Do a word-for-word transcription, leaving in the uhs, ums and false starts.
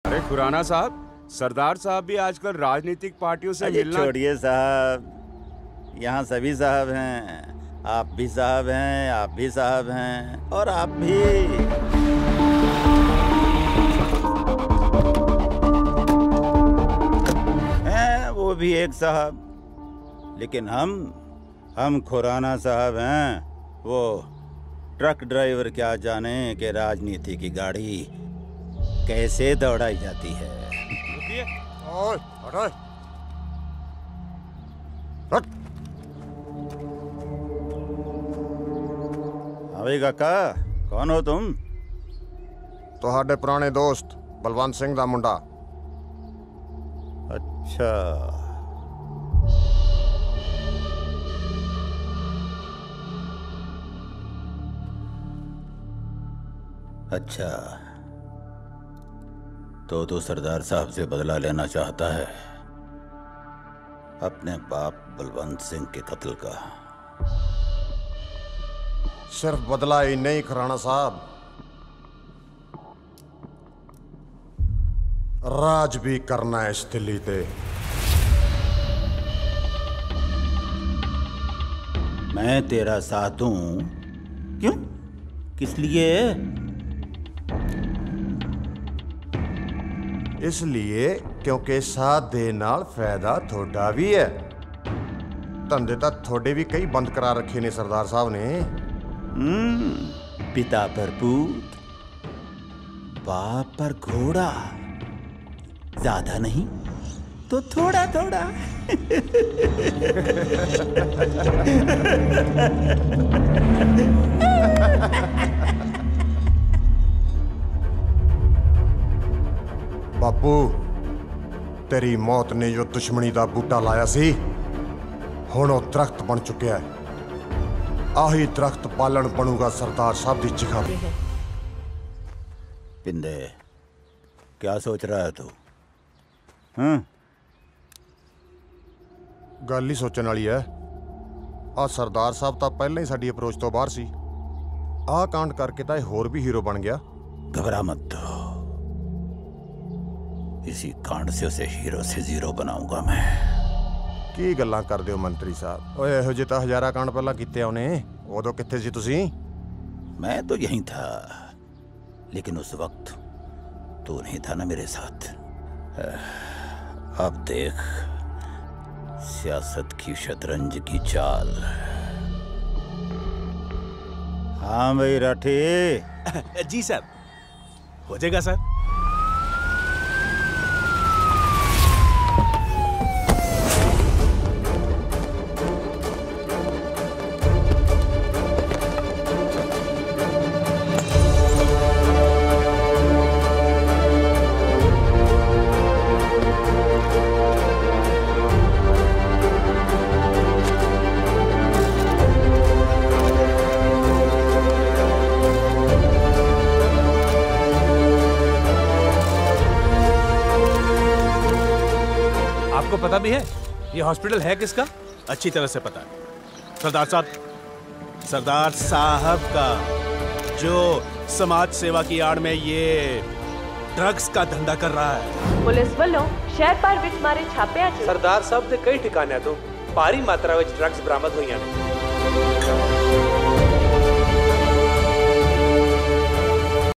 अरे खुराना साहब, सरदार साहब भी आजकल राजनीतिक पार्टियों से मिलना। छोड़िए साहब, यहाँ सभी साहब हैं। आप भी साहब हैं, आप भी साहब हैं, और आप भी। हैं वो भी एक साहब, लेकिन हम हम खुराना साहब हैं। वो ट्रक ड्राइवर क्या जाने कि राजनीति की गाड़ी कैसे दौड़ाई जाती है। ओए, हटो। हट। अबे काका, कौन हो तुम? तुहाडे पुराने दोस्त बलवंत सिंह दा मुंडा। अच्छा, अच्छा, तो तू सरदार साहब से बदला लेना चाहता है अपने बाप बलवंत सिंह के कत्ल का। सिर्फ बदला ही नहीं खुराना साहब, राज भी करना है इस दिल्ली पे। मैं तेरा साथ हूं। क्यों? किस लिए? इसलिए क्योंकि साथ दे नाल फायदा थोड़ा भी है। धंधे तो थोड़े भी कई बंद करा रखे ने सरदार साहब ने। हम्म, पिता पर पूत, बाप पर घोड़ा, ज्यादा नहीं तो थोड़ा थोड़ा। बापू, तेरी मौत ने जो दुश्मनी का बूटा लाया सी, हुण वो दरख्त बन चुका है। आही दरख्त पालन बनूगा सरदार साहब की जिगर। पिंदे, क्या सोच रहा है तू? हम्म, गल ही सोचने वाली है। आ सरदार साहब तो पहले ही साडी अप्रोच तो बाहर सी। आ कांड करके तो होर भी हीरो बन गया। घबरा मत, इसी कांड से उसे हीरो से जीरो बनाऊंगा मैं। की गल्लां करदे हो मंत्री साहब? ओए इहो जे तां हजारा कांड पहला कीते उन्हें, उदों कित्थे सी तुसीं? मैं तो यहीं था, लेकिन उस वक्त तू नहीं था ना मेरे साथ। अब देख सियासत की शतरंज की चाल। हाँ भाई राठी। जी सर, हो जाएगा सर। आपको पता भी है ये हॉस्पिटल है किसका? अच्छी तरह से पता है। सरदार साहब, सरदार साहब का, जो समाज सेवा की आड़ में ये ड्रग्स का धंधा कर रहा है। पुलिस वालों शहर भर विच मारे छापे। सरदार साहब दे कई ठिकाने तो भारी मात्रा में ड्रग्स बरामद हुई हैं।